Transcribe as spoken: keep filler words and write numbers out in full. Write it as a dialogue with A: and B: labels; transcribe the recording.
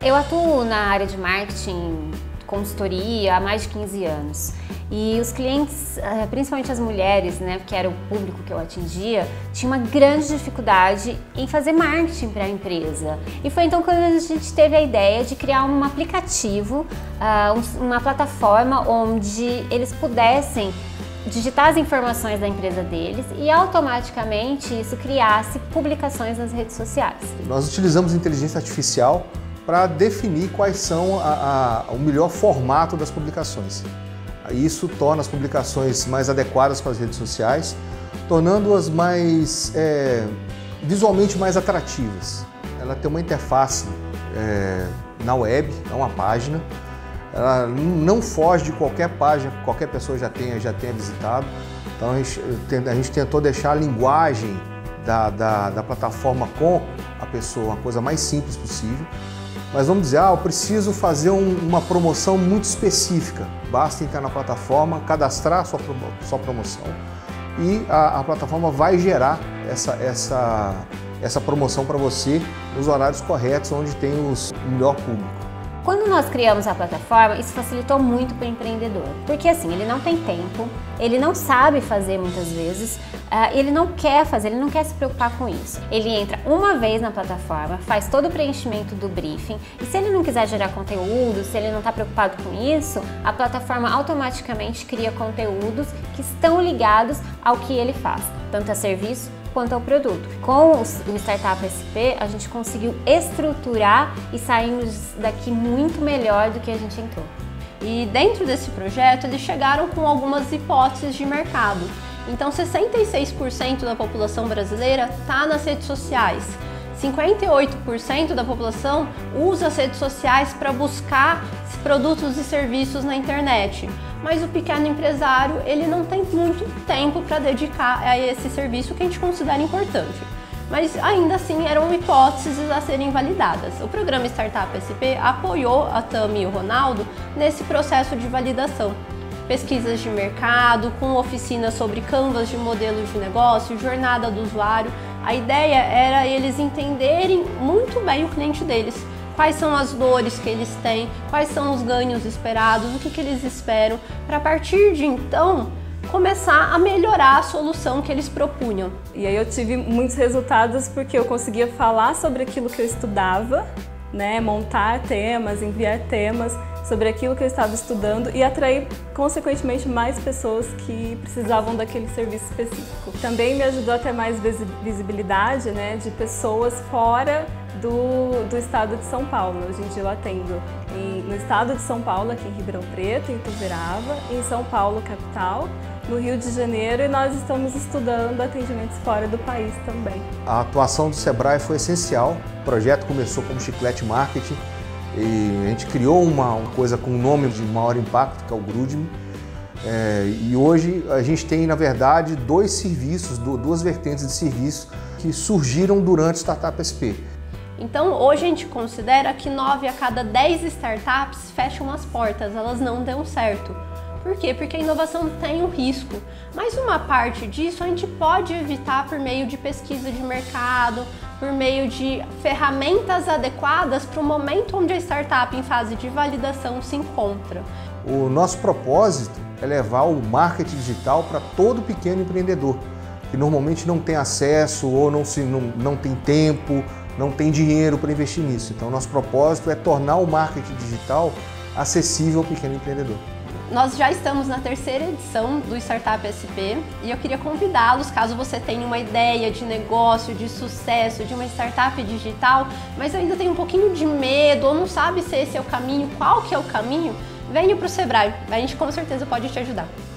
A: Eu atuo na área de marketing, consultoria há mais de quinze anos. E os clientes, principalmente as mulheres, né, que era o público que eu atingia, tinham uma grande dificuldade em fazer marketing para a empresa. E foi então quando a gente teve a ideia de criar um aplicativo, uma plataforma onde eles pudessem digitar as informações da empresa deles e automaticamente isso criasse publicações nas redes sociais.
B: Nós utilizamos inteligência artificial para definir quais são a, a, o melhor formato das publicações. Isso torna as publicações mais adequadas para as redes sociais, tornando-as mais é, visualmente mais atrativas. Ela tem uma interface é, na web, é uma página. Ela não foge de qualquer página que qualquer pessoa já tenha, já tenha visitado. Então a gente, a gente tentou deixar a linguagem da, da, da plataforma com a pessoa uma coisa mais simples possível. Mas vamos dizer, ah, eu preciso fazer um, uma promoção muito específica. Basta entrar na plataforma, cadastrar a sua, sua promoção e a, a plataforma vai gerar essa, essa, essa promoção para você nos horários corretos, onde tem os, o melhor público.
A: Quando nós criamos a plataforma, isso facilitou muito para o empreendedor, porque assim, ele não tem tempo, ele não sabe fazer muitas vezes, uh, ele não quer fazer, ele não quer se preocupar com isso. Ele entra uma vez na plataforma, faz todo o preenchimento do briefing e se ele não quiser gerar conteúdo, se ele não está preocupado com isso, a plataforma automaticamente cria conteúdos que estão ligados ao que ele faz, tanto a serviço quanto ao produto. Com o Startup S P, a gente conseguiu estruturar e saímos daqui muito melhor do que a gente entrou.
C: E dentro desse projeto, eles chegaram com algumas hipóteses de mercado. Então, sessenta e seis por cento da população brasileira está nas redes sociais. cinquenta e oito por cento da população usa as redes sociais para buscar produtos e serviços na internet. Mas o pequeno empresário, ele não tem muito tempo para dedicar a esse serviço que a gente considera importante. Mas ainda assim eram hipóteses a serem validadas. O programa Startup S P apoiou a Tami e o Ronaldo nesse processo de validação. Pesquisas de mercado, com oficinas sobre canvas de modelos de negócio, jornada do usuário. A ideia era eles entenderem muito bem o cliente deles. Quais são as dores que eles têm, quais são os ganhos esperados, o que, que eles esperam, para a partir de então começar a melhorar a solução que eles propunham.
D: E aí eu tive muitos resultados porque eu conseguia falar sobre aquilo que eu estudava, né, montar temas, enviar temas sobre aquilo que eu estava estudando e atrair, consequentemente, mais pessoas que precisavam daquele serviço específico. Também me ajudou a ter mais visibilidade, né, de pessoas fora do, do estado de São Paulo. Hoje em dia eu atendo em, no estado de São Paulo, aqui em Ribeirão Preto, em Ituverava, em São Paulo, capital, no Rio de Janeiro, e nós estamos estudando atendimentos fora do país também.
B: A atuação do Sebrae foi essencial. O projeto começou como Chiclete Marketing e a gente criou uma, uma coisa com um nome de maior impacto, que é o Grudme. É, e hoje a gente tem, na verdade, dois serviços, duas vertentes de serviço que surgiram durante o Startup S P.
C: Então, hoje a gente considera que nove a cada dez startups fecham as portas, elas não dão certo. Por quê? Porque a inovação tem um risco, mas uma parte disso a gente pode evitar por meio de pesquisa de mercado, por meio de ferramentas adequadas para o momento onde a startup em fase de validação se encontra.
B: O nosso propósito é levar o marketing digital para todo pequeno empreendedor, que normalmente não tem acesso ou não, se, não, não tem tempo, não tem dinheiro para investir nisso. Então, nosso propósito é tornar o marketing digital acessível ao pequeno empreendedor.
C: Nós já estamos na terceira edição do Startup S P e eu queria convidá-los, caso você tenha uma ideia de negócio, de sucesso, de uma startup digital, mas ainda tem um pouquinho de medo ou não sabe se esse é o caminho, qual que é o caminho, venha para o Sebrae, a gente com certeza pode te ajudar.